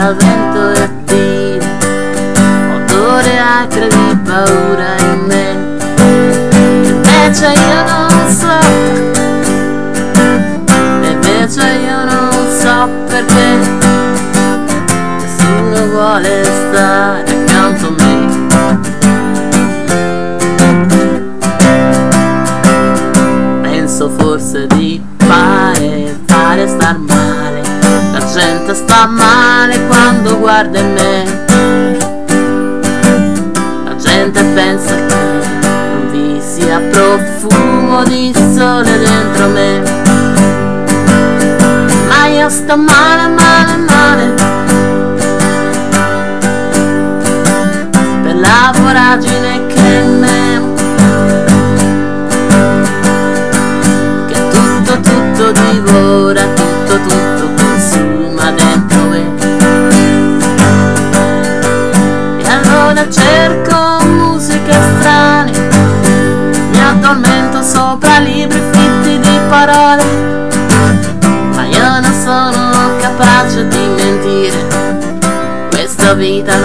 spavento e tiro, odore acre di paura in me. Invece io non so, invece io non so perché nessuno vuole stare accanto a me. Penso forse di fare star male, la gente sta male quando guarda in me. La gente pensa che non vi sia profumo di sole dentro me, ma io sto male, male, male, per la voragine che è in me, che tutto divora, tutto consuma dentro me. E allora cerco musiche strane, mi addormento sopra libri fitti di parole, ma io non sono capace di mentire. Questa vita